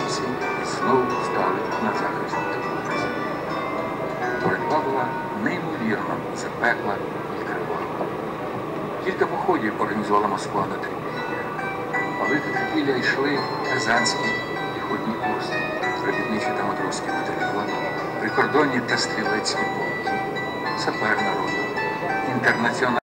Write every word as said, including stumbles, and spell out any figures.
німці знову стали на захист України. Боротьба була неймовірно запекла і кривава. Кілька походів організувала Москва на Трипілля. Але до Трипілля йшли казанські піхотні курси, робітничі та матросські батальйони, прикордонні та стрілецькі полки, сапер народу, інтернаціональні